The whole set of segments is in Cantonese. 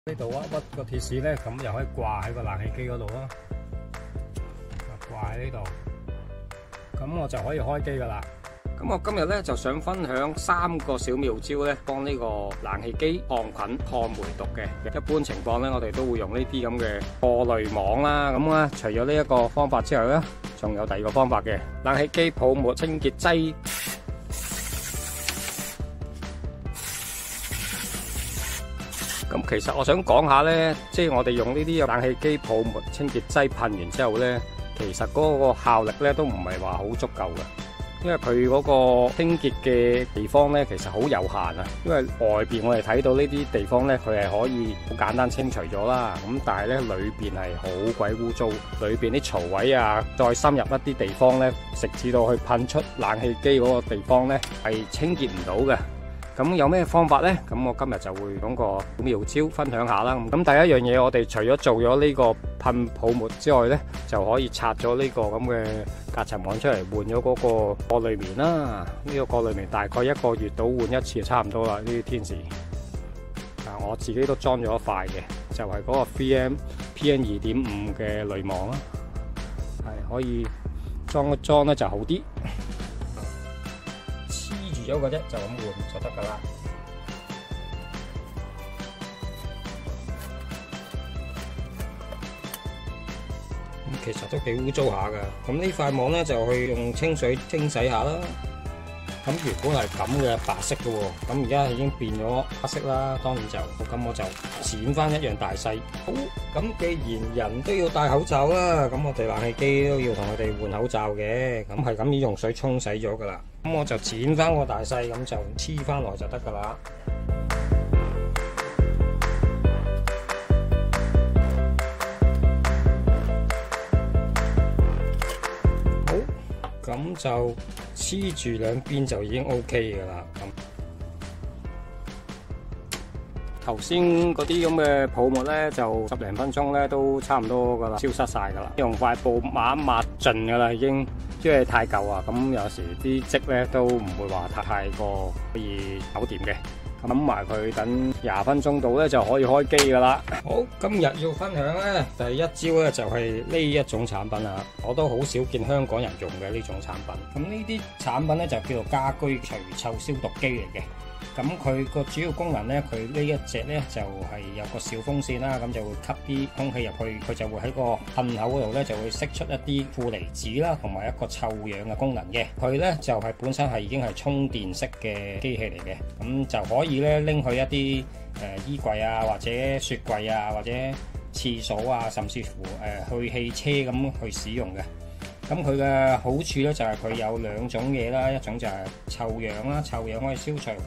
呢度屈屈個鐵絲咧，咁又可以掛喺個冷氣機嗰度咯，掛喺呢度，咁我就可以開機噶啦。咁我今日咧就想分享3個小妙招咧，幫呢個冷氣機抗菌抗霉毒嘅。一般情況咧，我哋都會用呢啲咁嘅過濾網啦。咁啊，除咗呢一個方法之外咧，仲有第2個方法嘅冷氣機泡沫清潔劑。咁其實我想講下咧，即係我哋用呢啲冷氣機泡沫清潔劑噴完之後咧，其實嗰個效力咧都唔係話好足夠嘅。因為佢嗰個清潔嘅地方咧，其實好有限啊。因為外邊我哋睇到呢啲地方咧，佢係可以好簡單清除咗啦。咁但係咧裏邊係好鬼污糟，裏邊啲槽位啊，再深入一啲地方咧，直至到去噴出冷氣機嗰個地方咧，係清潔唔到嘅。咁有咩方法呢？咁我今日就會講個妙招分享下啦。咁第一樣嘢，我哋除咗做咗呢個噴泡沫之外呢，就可以拆咗呢個咁嘅隔塵網出嚟，換咗嗰個過濾棉啦。呢個過濾棉大概1個月到換一次就差唔多啦。呢啲天時，我自己都裝咗一塊嘅，就係嗰個 3M PN 2.5嘅濾網啦，係可以裝一裝呢就好啲。咗嘅啫，就咁換就得噶啦。咁其實都幾污糟下噶。咁呢塊網咧就去用清水清洗下啦。咁原本係咁嘅白色嘅喎，咁而家已經變咗黑色啦。當然就咁我就剪翻一樣大細。好，咁既然人都要戴口罩啦，咁我哋冷氣機都要同佢哋換口罩嘅。咁係咁以用水沖洗咗噶啦。咁我就剪翻個大細，咁就黐翻落就得噶啦。好，咁就黐住兩邊就已經 OK 噶啦。頭先嗰啲咁嘅泡沫咧，就10零分鐘咧都差唔多噶啦，消失晒噶啦。用塊布抹一抹盡噶啦，已經。因為太舊啊，咁有時啲漬咧都唔會話太過可以搞掂嘅。咁埋佢等20分鐘度咧就可以開機噶啦。好，今日要分享咧第一招咧就係呢一種產品啊，我都好少見香港人用嘅呢種產品。咁呢啲產品咧就叫做家居除臭消毒機嚟嘅。咁佢個主要功能咧，佢呢一隻咧就係有個小風扇啦，咁就會吸啲空氣入去，佢就會喺個噴口嗰度咧就會釋出一啲負離子啦，同埋一個臭氧嘅功能嘅。佢咧就係本身係已經係充電式嘅機器嚟嘅，咁就可以咧拎去一啲衣櫃啊，或者雪櫃啊，或者廁所啊，甚至乎去汽車咁去使用嘅。咁佢嘅好處咧就係佢有2種嘢啦，一種就係臭氧啦，臭氧可以消除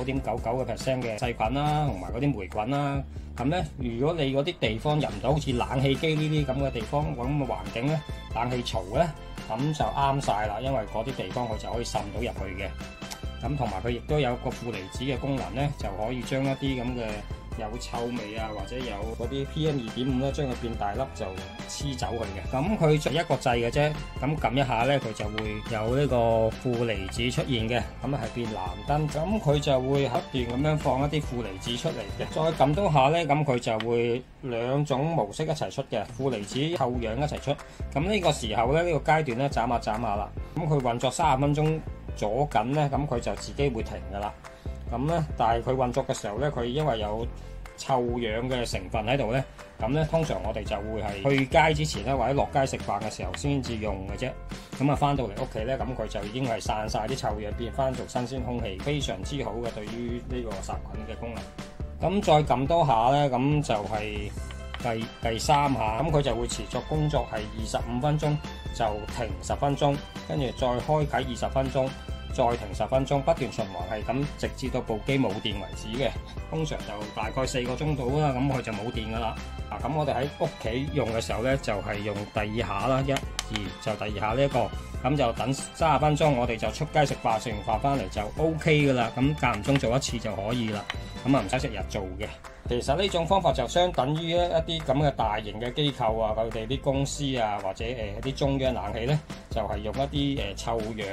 99.99% 嘅細菌啦，同埋嗰啲霉菌啦。咁咧，如果你嗰啲地方入唔到，好似冷氣機呢啲咁嘅地方咁嘅環境咧，冷氣槽咧，咁就啱晒啦，因為嗰啲地方佢就可以滲到入去嘅。咁同埋佢亦都有個負離子嘅功能咧，就可以將一啲咁嘅有臭味啊，或者有嗰啲 PM 2.5咧，將佢變大粒就黐走佢嘅。咁佢就一個掣嘅啫，咁撳一下咧，佢就會有呢個負離子出現嘅，咁係變藍燈。咁佢就會不斷咁樣放一啲負離子出嚟嘅。再撳多下咧，咁佢就會2種模式一齊出嘅，負離子、臭氧一齊出。咁呢個時候咧，呢個階段咧，眨下啦。咁佢運作30分鐘左緊咧，咁佢就自己會停噶啦。咁咧，但係佢運作嘅時候咧，佢因為有臭氧嘅成分喺度咧，咁咧通常我哋就會係去街之前咧，或者落街食飯嘅時候先至用嘅啫。咁啊，翻到嚟屋企咧，咁佢就已經係散晒啲臭氧，變翻做新鮮空氣，非常之好嘅對於呢個殺菌嘅功能。咁再撳多下咧，咁就係第3下，咁佢就會持續工作係25分鐘，就停10分鐘，跟住再開啟20分鐘。再停10分鐘，不斷循環係咁，直至到部機冇電為止嘅。通常就大概4個鐘度啦，咁佢就冇電噶啦。咁我哋喺屋企用嘅時候咧，就係用第2下啦，1、2就第2下呢一個，咁就等30分鐘，我哋就出街食飯，食完飯翻嚟就 OK 噶啦。咁間唔中做一次就可以啦，咁啊唔使成日做嘅。其實呢種方法就相等於一啲咁嘅大型嘅機構啊，佢哋啲公司啊，或者一啲中央冷氣咧，就係用一啲臭氧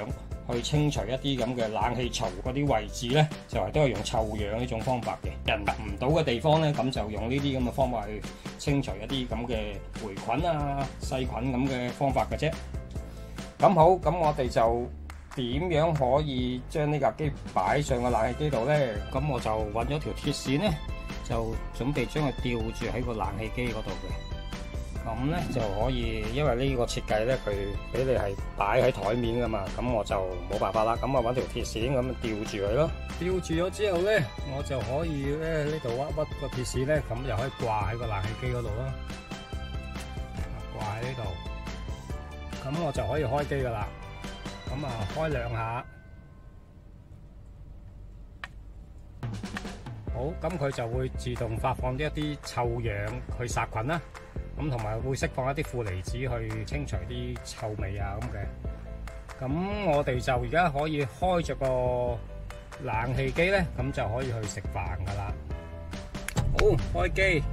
去清除一啲咁嘅冷氣槽嗰啲位置咧，就係都係用臭氧呢種方法嘅。人入唔到嘅地方咧，咁就用呢啲咁嘅方法去清除一啲咁嘅霉菌啊、細菌咁嘅方法嘅啫。咁好，咁我哋就點樣可以將呢架機擺上個冷氣機度咧？咁我就揾咗條鐵線咧，就準備將佢吊住喺個冷氣機嗰度嘅。咁咧就可以，因為呢個設計咧，佢俾你係擺喺台面噶嘛，咁我就冇辦法啦。咁我揾條鐵線咁吊住佢咯。吊住咗之後咧，我就可以咧呢度屈個鐵線咧，咁就可以掛喺個冷氣機嗰度咯。掛喺呢度，咁我就可以開機噶啦。咁啊，開兩下。好，咁佢就會自動發放一啲臭氧去殺菌啦。咁同埋會釋放一啲負離子去清除啲臭味啊咁嘅。咁我哋就而家可以開着個冷氣機咧，咁就可以去食飯噶啦。好，開機。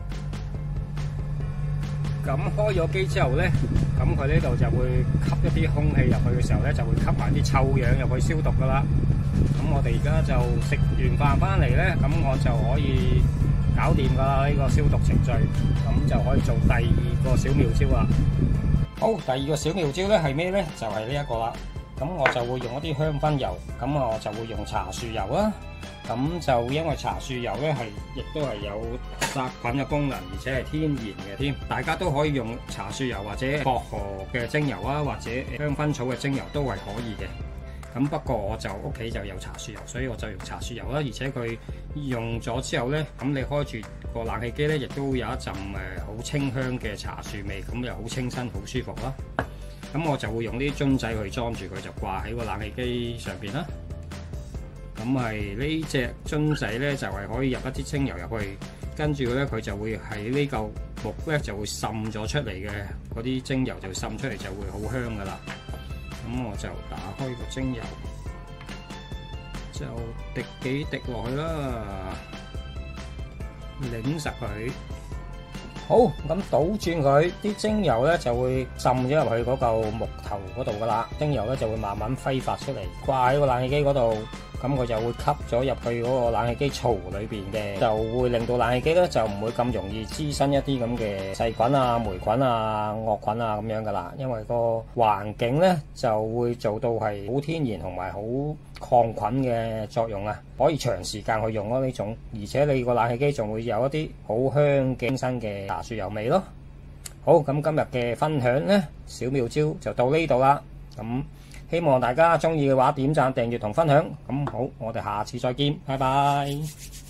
咁開咗機之後咧，咁佢呢度就會吸一啲空氣入去嘅時候咧，就會吸埋啲臭氧入去消毒噶啦。咁我哋而家就食完飯翻嚟咧，咁我就可以搞掂噶啦呢個消毒程序，咁就可以做第二個小妙招啦。好，第二個小妙招咧係咩咧？就係呢一個啦。咁我就會用一啲香薰油，咁我就會用茶樹油啦。咁就因為茶樹油咧亦都係有殺菌嘅功能，而且係天然嘅添。大家都可以用茶樹油或者薄荷嘅精油啊，或者香薰草嘅精油都係可以嘅。咁不過我就屋企就有茶樹油，所以我就用茶樹油啦。而且佢用咗之後咧，咁你開住個冷氣機咧，亦都有一陣好清香嘅茶樹味，咁又好清新、好舒服啦。咁我就會用啲樽仔去裝住佢，就掛喺個冷氣機上邊啦。咁係呢隻樽仔咧，就係可以入一啲精油入去，跟住咧佢就會喺呢嚿木咧就會滲咗出嚟嘅嗰啲精油就滲出嚟，就會好香噶啦。咁我就打開個精油，就滴幾滴落去啦，擰實佢。好，咁倒轉佢，啲精油咧就會滲咗入去嗰嚿木頭嗰度噶啦，精油咧就會慢慢揮發出嚟，掛喺個冷氣機嗰度。咁佢就會吸咗入去嗰個冷氣機槽裏邊嘅，就會令到冷氣機咧就唔會咁容易滋生一啲咁嘅細菌啊、霉菌啊、惡菌啊咁樣噶啦。因為個環境咧就會做到係好天然同埋好抗菌嘅作用啊，可以長時間去用咯呢種。而且你個冷氣機仲會有一啲好香嘅清新嘅茶樹油味咯。好，咁今日嘅分享咧，小妙招就到呢度啦。咁希望大家中意嘅話，點讚、訂閱同分享。咁好，我哋下次再見，拜拜。